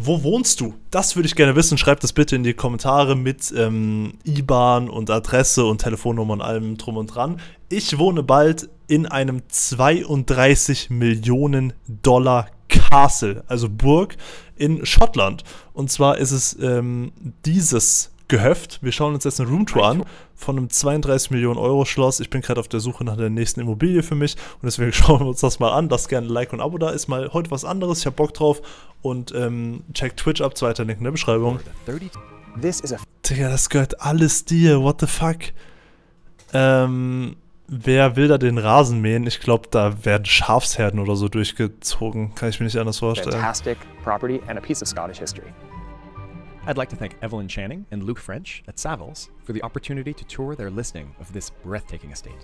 Wo wohnst du? Das würde ich gerne wissen. Schreibt es bitte in die Kommentare mit IBAN und Adresse und Telefonnummer und allem drum und dran. Ich wohne bald in einem 32 Millionen Dollar Castle, also Burg in Schottland. Und zwar ist es dieses Gehöft. Wir schauen uns jetzt eine Roomtour an von einem 32 Millionen Euro Schloss. Ich bin gerade auf der Suche nach der nächsten Immobilie für mich und deswegen schauen wir uns das mal an. Lasst gerne ein Like und ein Abo da. Ist mal heute was anderes. Ich habe Bock drauf und checkt Twitch ab. Zweiter Link in der Beschreibung. Digga, das gehört alles dir. What the fuck? Wer will da den Rasen mähen? Ich glaube, da werden Schafsherden oder so durchgezogen. Kann ich mir nicht anders vorstellen. Fantastic property and a piece of Scottish history. I'd like to thank Evelyn Channing and Luke French at Savills for the opportunity to tour their listing of this breathtaking estate.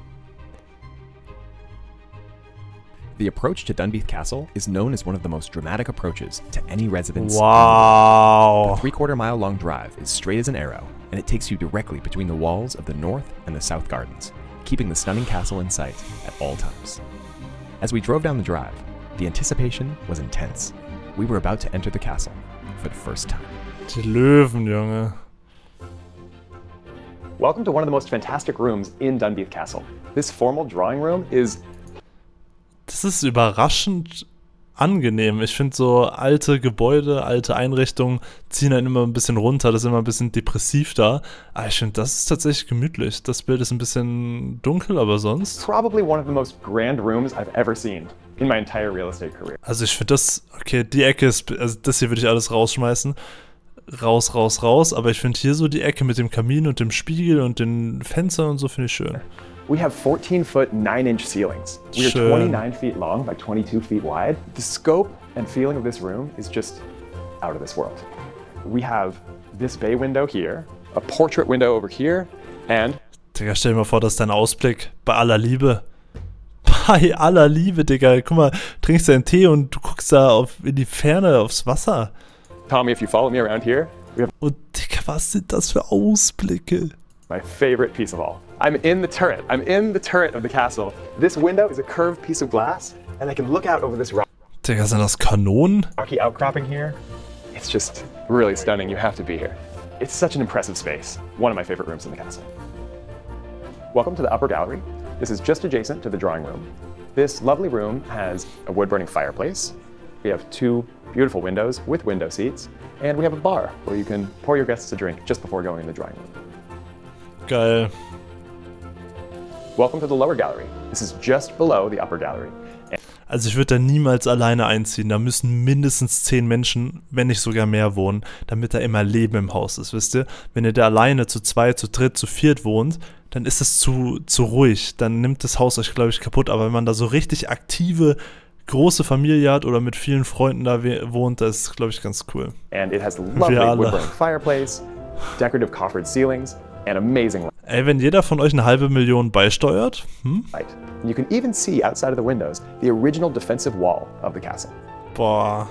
The approach to Dunbeath Castle is known as one of the most dramatic approaches to any residence. Wow. The 3/4 mile long drive is straight as an arrow, and it takes you directly between the walls of the north and the south gardens, keeping the stunning castle in sight at all times. As we drove down the drive, the anticipation was intense. We were about to enter the castle for the first time. Die Löwen, Junge. Welcome to one of the most fantastic rooms in Dunbeath Castle. This formal drawing room is... Das ist überraschend angenehm. Ich finde so alte Gebäude, alte Einrichtungen ziehen einen immer ein bisschen runter. Das ist immer ein bisschen depressiv da. Aber ich finde, das ist tatsächlich gemütlich. Das Bild ist ein bisschen dunkel, aber sonst... probably one of the most grand rooms I've ever seen in my entire real estate career. Also ich finde das... Okay, die Ecke ist... Also das hier würde ich alles rausschmeißen. Raus, raus, raus. Aber ich finde hier so die Ecke mit dem Kamin und dem Spiegel und den Fenstern und so finde ich schön. We have 14-foot, 9-inch ceilings. We are 29 feet long by 22 feet wide. The scope and feeling of this room is just out of this world. We have this bay window here, a portrait window over here, and... Digga, stell dir mal vor, das ist dein Ausblick. Bei aller Liebe. Bei aller Liebe, Digga. Guck mal, trinkst deinen Tee und du guckst da in die Ferne aufs Wasser. Tommy, if you follow me around here, we have... Und Digga, was sind das für Ausblicke? My favorite piece of all. I'm in the turret. I'm in the turret of the castle. This window is a curved piece of glass, and I can look out over this Digga, sind das Kanonen? rocky outcropping here. It's just really stunning. You have to be here. It's such an impressive space. One of my favorite rooms in the castle. Welcome to the upper gallery. This is just adjacent to the drawing room. This lovely room has a wood-burning fireplace. We have 2 beautiful windows with window seats, and we have a bar where you can pour your guests a drink just before going in the drawing room. Geil. Welcome to the lower gallery. This is just below the upper gallery. Also ich würde da niemals alleine einziehen. Da müssen mindestens 10 Menschen, wenn nicht sogar mehr wohnen, damit da immer Leben im Haus ist, wisst ihr? Wenn ihr da alleine zu 2, zu 3, zu 4 wohnt, dann ist es zu ruhig. Dann nimmt das Haus euch, glaube ich, kaputt. Aber wenn man da so richtig aktive, große Familie hat oder mit vielen Freunden da wohnt, das ist, glaube ich, ganz cool. And it has a lovely wood-burning fireplace, decorative coffered ceilings, and amazing Ey, wenn jeder von euch 500.000 beisteuert, light. And you can even see outside of the windows the original defensive wall of the castle. Boah.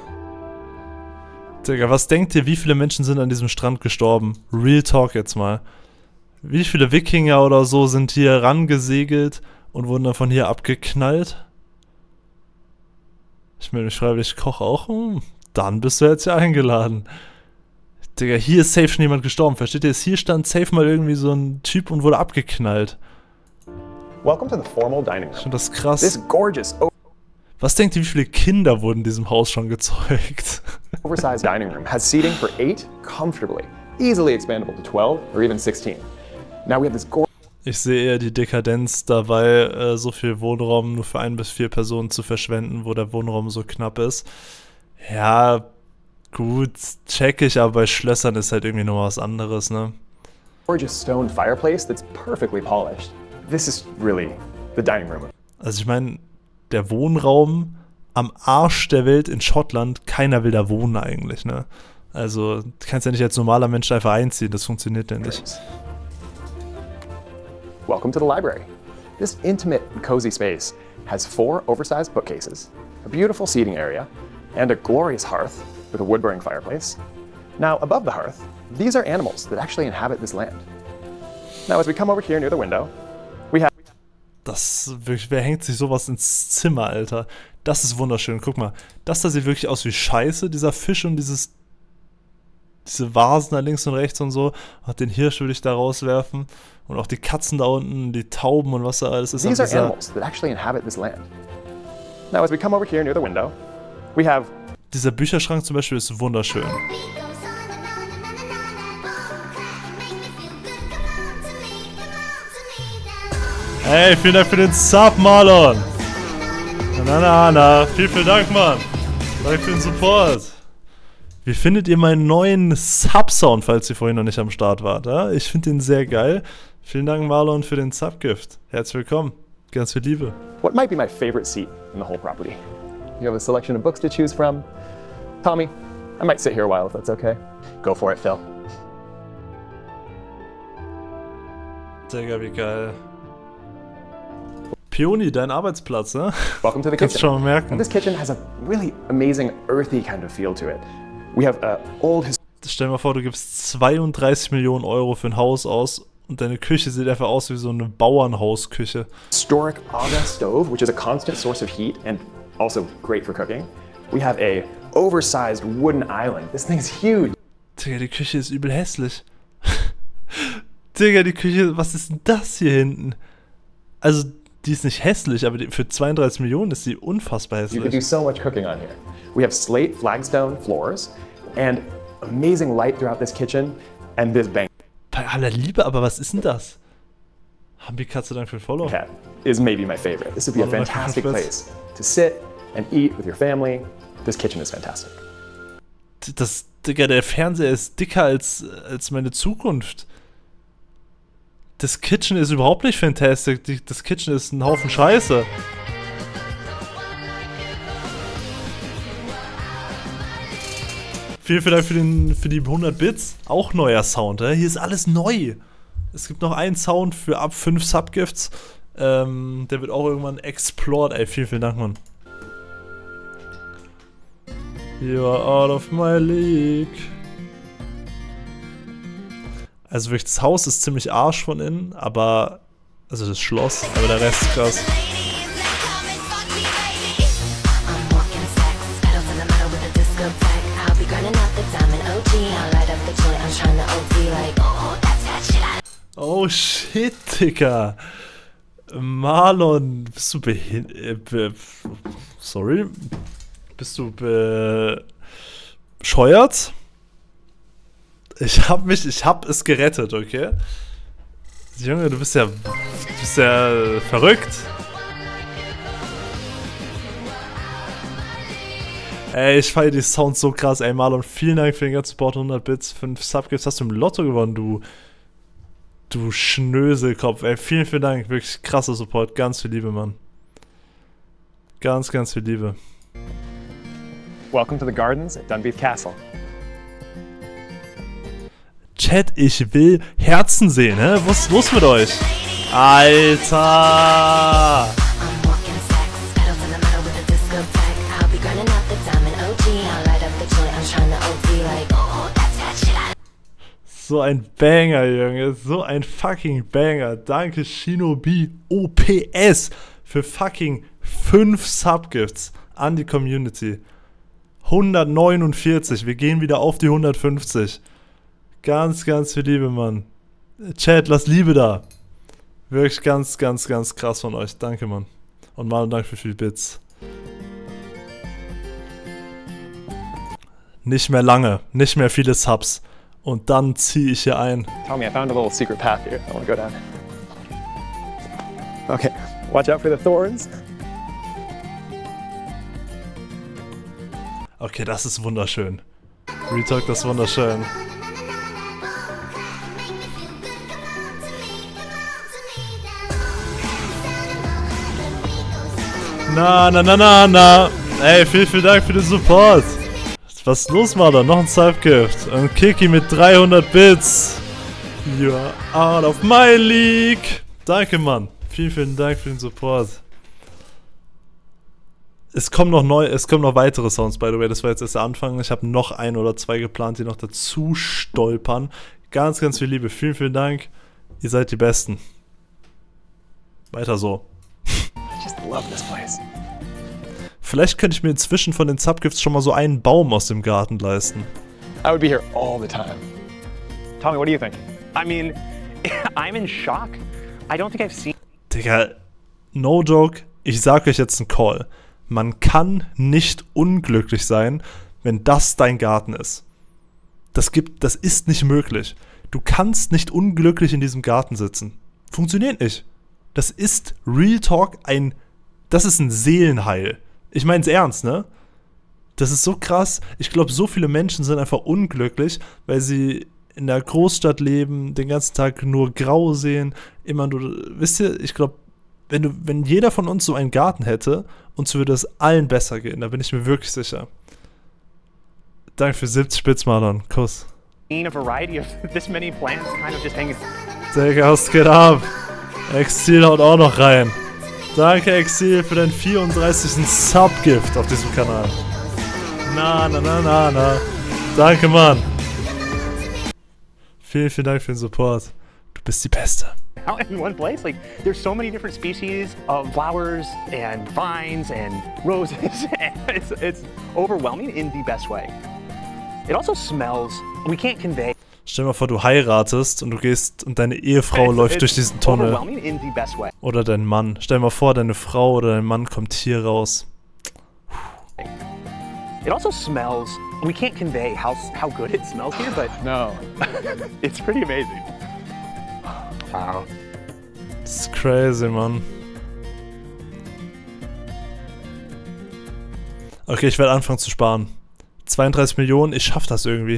Digga, was denkt ihr, wie viele Menschen sind an diesem Strand gestorben? Real Talk jetzt mal. Wie viele Wikinger oder so sind hier rangesegelt und wurden dann von hier abgeknallt? Ich meine, ich schreibe, ich koche auch. Dann bist du jetzt ja eingeladen. Digga, hier ist safe schon jemand gestorben, versteht ihr? Hier stand safe mal irgendwie so ein Typ und wurde abgeknallt. Welcome to the formal dining room. Ich finde das krass. This gorgeous Was denkt ihr, wie viele Kinder wurden in diesem Haus schon gezeugt? oversized dining room has seating for 8 comfortably, easily expandable to 12 or even 16. Now we have this Ich sehe eher die Dekadenz dabei, so viel Wohnraum nur für 1 bis 4 Personen zu verschwenden, wo der Wohnraum so knapp ist. Ja, gut, check ich, aber bei Schlössern ist halt irgendwie noch was anderes, ne? gorgeous stone fireplace that's perfectly polished. This is really the dining room. Also ich meine, der Wohnraum am Arsch der Welt in Schottland, keiner will da wohnen eigentlich, ne? Also, du kannst ja nicht als normaler Mensch einfach einziehen, das funktioniert ja nicht. Welcome to the library. This intimate and cozy space has 4 oversized bookcases, a beautiful seating area, and a glorious hearth with a wood-burning fireplace. Now, above the hearth, these are animals that actually inhabit this land. Now, as we come over here near the window, we have Das wirklich, wer hängt sich sowas ins Zimmer, Alter? Das ist wunderschön. Guck mal, das da sieht wirklich aus wie Scheiße, dieser Fisch und diese Vasen da links und rechts und so. Auch den Hirsch würde ich da rauswerfen. Und auch die Katzen da unten, die Tauben und was da alles ist. These are animals that actually inhabit this land. Now, as we come over here near the window, we have... Dieser Bücherschrank zum Beispiel ist wunderschön. Hey, vielen Dank für den Sub, Marlon. Na. Vielen Dank, Mann. Danke für den Support. Wie findet ihr meinen neuen Sub-Sound, falls ihr vorhin noch nicht am Start wart? Ja? Ich finde den sehr geil. Vielen Dank, Marlon, für den Sub-Gift. Herzlich willkommen. Ganz viel Liebe. What might be my favorite seat in the whole property? You have a selection of books to choose from. Tommy, I might sit here a while if that's okay. Go for it, Phil. Digga, wie geil. Peony, dein Arbeitsplatz, ne? Welcome to the Kannst kitchen. schon mal merken. And this kitchen has a really amazing earthy kind of feel to it. We have old Stell dir mal vor, du gibst 32 Millionen Euro für ein Haus aus und deine Küche sieht einfach aus wie so eine Bauernhausküche. historic Aga stove, which is a constant source of heat and also great for cooking. We have a oversized wooden island. This thing's huge. Digga, die Küche ist übel hässlich. Digga, die Küche, was ist denn das hier hinten? Also, die ist nicht hässlich, aber für 32 Millionen ist sie unfassbar You can do hässlich. so much cooking on here. We have slate flagstone floors and amazing light throughout this kitchen and this banquet Bei aller Liebe, aber was ist denn das? Haben die Katze Dank für den Follow? is maybe my favorite. This would be a One of my fantastic favorites. place to sit and eat with your family. This kitchen is fantastic. Digga, der Fernseher ist dicker als meine Zukunft. Das Kitchen ist überhaupt nicht fantastic. Das Kitchen ist ein Haufen Scheiße. Vielen Dank für die 100 Bits. Auch neuer Sound, Hier ist alles neu. Es gibt noch einen Sound für ab 5 Subgifts. Der wird auch irgendwann explored. Ey, vielen Dank, Mann. You are out of my league. Also wirklich, das Haus ist ziemlich Arsch von innen, aber... Also das Schloss, aber der Rest ist krass. Oh shit, Digga. Marlon, bist du sorry? Bist du bescheuert? Ich hab es gerettet, okay? Junge, du bist ja verrückt. Ey, ich feiere die Sounds so krass. Ey, Marlon, vielen Dank für den ganzen Support. 100 Bits, 5 Subgifts. Hast du im Lotto gewonnen, du Schnöselkopf. Ey, vielen Dank. Wirklich krasser Support. Ganz viel Liebe, Mann. Ganz viel Liebe. Welcome to the gardens at Dunbeath Castle. Chat, ich will Herzen sehen, hä? Was ist los mit euch? Alter! So ein Banger, Junge. So ein fucking Banger. Danke, Shinobi OPS für fucking 5 Subgifts an die Community. 149. Wir gehen wieder auf die 150. Ganz viel Liebe, Mann. Chat, lass Liebe da. Wirklich ganz krass von euch. Danke, Mann. Und mal Dank für viele Bits. Nicht mehr lange. Nicht mehr viele Subs. Und dann ziehe ich hier ein. Tommy, I found a little secret path here. I want to go down. Okay, watch out for the thorns. Okay, das ist wunderschön. Retalk, das ist wunderschön. Na. Ey, vielen Dank für den Support. Was ist los, Marlon? Noch ein Subgift. Und Kiki mit 300 Bits. You are out of my league. Danke, Mann. Vielen Dank für den Support. Es kommen noch weitere Sounds, by the way. Das war jetzt erst der Anfang. Ich habe noch 1 oder 2 geplant, die noch dazu stolpern. Ganz viel Liebe. Vielen Dank. Ihr seid die Besten. Weiter so. love this place. Vielleicht könnte ich mir inzwischen von den Subgifts schon mal so einen Baum aus dem Garten leisten. I would be here all the time. Tommy, what do you think? I mean, I'm in shock. I don't think I've seen. Digga, no joke, ich sag euch jetzt einen Call. Man kann nicht unglücklich sein, wenn das dein Garten ist. Das ist nicht möglich. Du kannst nicht unglücklich in diesem Garten sitzen. Funktioniert nicht. Das ist Real Talk das ist ein Seelenheil. Ich mein's ernst, ne? Das ist so krass. Ich glaube, so viele Menschen sind einfach unglücklich, weil sie in der Großstadt leben, den ganzen Tag nur grau sehen, immer nur, wisst ihr, ich glaube, wenn jeder von uns so einen Garten hätte, uns würde es allen besser gehen, da bin ich mir wirklich sicher. Danke für 70 Spitzmalern, Kuss. A variety of this many plants kind of just hanging. Digga, was geht ab? Exil haut auch noch rein. Danke, Exil, für deinen 34. Subgift auf diesem Kanal. Na. Danke, Mann. Vielen Dank für den Support. Du bist die Beste. Out in one place, like there's so many different species of flowers and vines and roses. It's overwhelming in the best way. It also smells. We can't convey. Stell dir mal vor, du heiratest und du gehst und deine Ehefrau läuft durch diesen Tunnel. In the best way. Oder dein Mann. Stell dir mal vor, deine Frau oder dein Mann kommt hier raus. It also smells. We can't convey how good it smells here, but No. it's pretty amazing. Wow. Das ist crazy, Mann. Okay, ich werde anfangen zu sparen. 32 Millionen, ich schaff das irgendwie.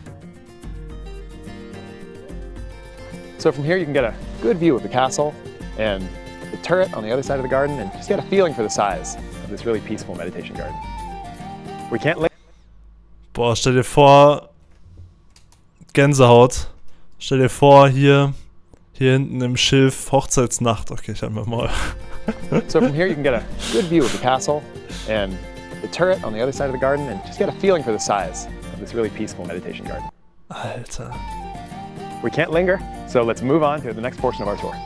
So from here you can get a good view of the castle and the turret on the other side of the garden and just get a feeling for the size of this really peaceful meditation garden. We can't Boah, stell dir vor, Gänsehaut. Stell dir vor, hier hinten im Schilf, Hochzeitsnacht. Okay, ich hab mir mal. So from here you can get a good view of the castle and the turret on the other side of the garden and just get a feeling for the size of this really peaceful meditation garden. Alter. We can't linger, so let's move on to the next portion of our tour.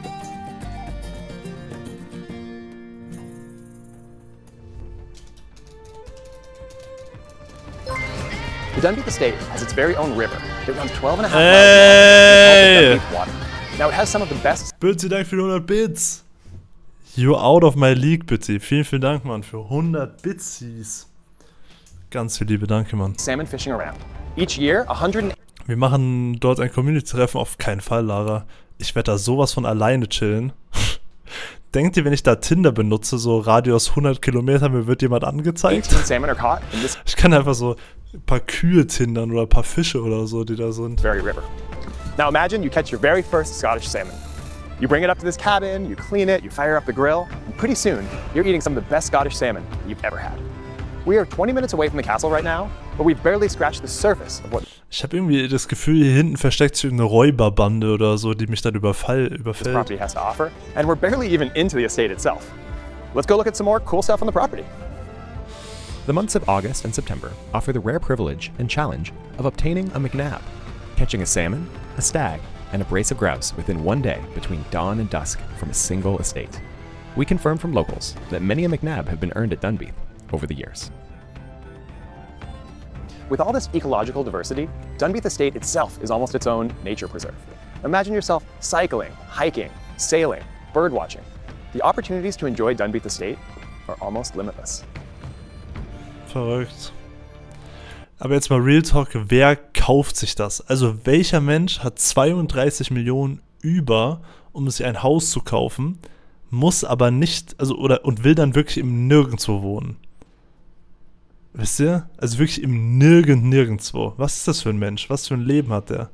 The Dunbeath Estate has its very own river. It runs 12.5 miles long and it's called the Dunbeath Water. Now it has some of the best. Bitte, Dank für die 100 Bits. You out of my league, bitte. Vielen Dank, Mann, für 100 Bitsies. Ganz viel Liebe, danke, Mann. Salmon fishing around. Each year, 100. Wir machen dort ein Community-Treffen, auf keinen Fall, Lara. Ich werde da sowas von alleine chillen. Denkt ihr, wenn ich da Tinder benutze, so Radius 100 Kilometer, mir wird jemand angezeigt? Salmon are caught in this Ich kann einfach so ein paar Kühe tindern oder ein paar Fische oder so, die da sind. very river. Now imagine you catch your very first Scottish salmon. You bring it up to this cabin, you clean it, you fire up the grill, and pretty soon, you're eating some of the best Scottish salmon you've ever had. We are 20 minutes away from the castle right now, but we've barely scratched the surface of what Ich habe irgendwie das Gefühl, hier hinten versteckt sich irgendeine Räuberbande oder so, die mich dann this überfällt. property has to offer, and we're barely even into the estate itself. Let's go look at some more cool stuff on the property. The months of August and September offer the rare privilege and challenge of obtaining a McNab, catching a salmon, a stag, and a brace of grouse within one day between dawn and dusk from a single estate. We confirm from locals that many a McNab have been earned at Dunbeath over the years. With all this ecological diversity, Dunbeath Estate itself is almost its own nature preserve. Imagine yourself cycling, hiking, sailing, birdwatching. The opportunities to enjoy Dunbeath Estate are almost limitless. Verrückt. Aber jetzt mal Real Talk, wer kauft sich das? Also welcher Mensch hat 32 Millionen über, um sich ein Haus zu kaufen, muss aber nicht, also und will dann wirklich im Nirgendwo wohnen? Wisst ihr? Also wirklich im Nirgendwo. Was ist das für ein Mensch? Was für ein Leben hat der?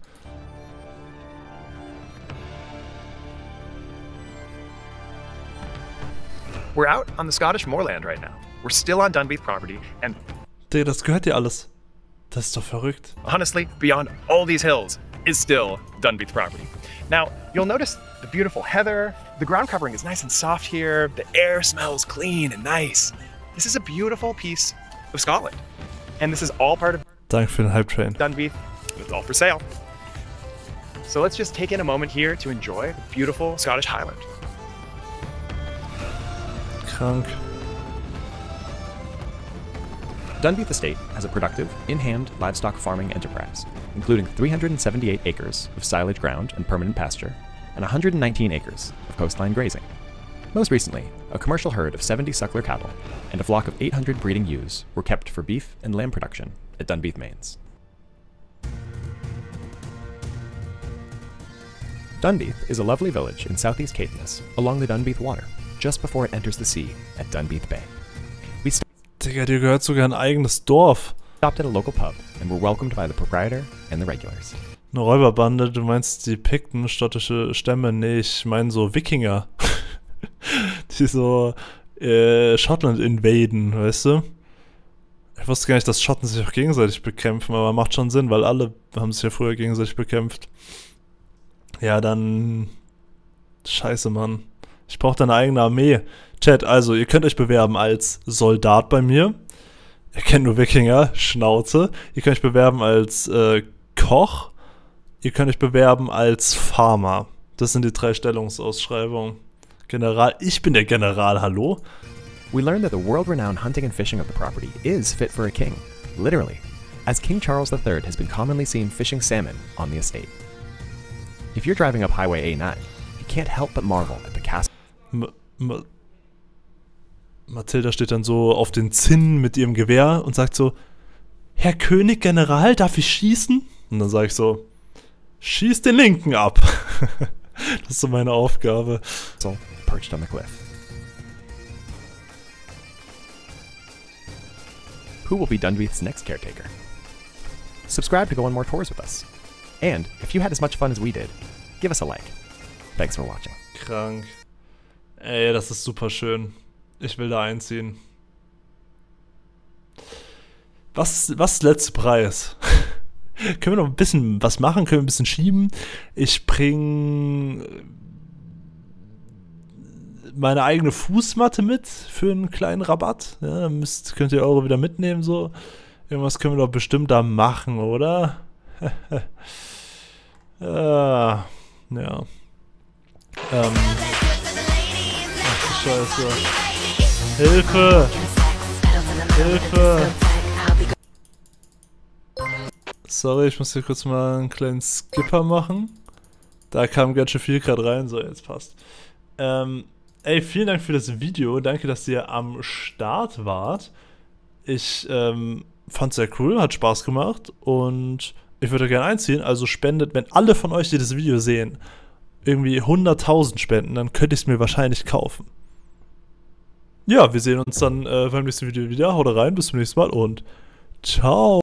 We're out on the Scottish moorland right now. We're still on Dunbeath property, and Digga, das gehört dir alles. Das ist doch verrückt. honestly, beyond all these hills is still Dunbeath property. Now, you'll notice the beautiful heather. The ground covering is nice and soft here. The air smells clean and nice. This is a beautiful piece of Scotland. And this is all part of Danke für den Hype-Train. Dunbeath. It's all for sale. So let's just take in a moment here to enjoy the beautiful Scottish Highland. Krank. Dunbeath Estate has a productive, in-hand livestock farming enterprise, including 378 acres of silage ground and permanent pasture, and 119 acres of coastline grazing. Most recently, a commercial herd of 70 suckler cattle and a flock of 800 breeding ewes were kept for beef and lamb production at Dunbeath Mains. Dunbeath is a lovely village in southeast Caithness along the Dunbeath Water, just before it enters the sea at Dunbeath Bay. We Digga, dir gehört sogar ein eigenes Dorf. stopped at a local pub and were welcomed by the proprietor and the regulars. Eine Räuberbande, du meinst die Pikten, schottische Stämme? Nee, ich meine so Wikinger. Die so Schottland invaden, weißt du? Ich wusste gar nicht, dass Schotten sich auch gegenseitig bekämpfen, aber macht schon Sinn, weil alle haben sich ja früher gegenseitig bekämpft. Ja, dann... Scheiße, Mann. Ich brauche da eine eigene Armee. Chat, also, ihr könnt euch bewerben als Soldat bei mir. Ihr kennt nur Wikinger, Schnauze. Ihr könnt euch bewerben als Koch. Ihr könnt euch bewerben als Farmer. Das sind die 3 Stellungsausschreibungen. General, ich bin der General, hallo? We learned that the world-renowned hunting and fishing of the property is fit for a king, literally, as King Charles III has been commonly seen fishing salmon on the estate. If you're driving up Highway A9, you can't help but marvel at the castle. Mathilda steht dann so auf den Zinnen mit ihrem Gewehr und sagt so, Herr König, General, darf ich schießen? Und dann sage ich so, schieß den Linken ab. Das ist so meine Aufgabe. Perched on the cliff. Who will be Dunbeath's next caretaker? Subscribe to go on more tours with us. And if you had as much fun as we did, give us a like. Thanks for watching. Krank. Ey, das ist super schön. Ich will da einziehen. Was ist der letzte Preis? Können wir noch ein bisschen was machen? Können wir ein bisschen schieben? Ich bringe meine eigene Fußmatte mit für einen kleinen Rabatt. Ja, dann könnt ihr Euro wieder mitnehmen. So. Irgendwas können wir doch bestimmt da machen, oder? Ja. Ach du Scheiße. Hilfe! Hilfe! Sorry, ich muss hier kurz mal einen kleinen Skipper machen. Da kam ganz schön viel gerade rein. So, jetzt passt. Ey, vielen Dank für das Video. Danke, dass ihr am Start wart. Ich fand's sehr cool, hat Spaß gemacht und ich würde gerne einziehen. Also spendet, wenn alle von euch, die das Video sehen, irgendwie 100.000 spenden, dann könnte ich es mir wahrscheinlich kaufen. Ja, wir sehen uns dann beim nächsten Video wieder. Haut rein, bis zum nächsten Mal und ciao.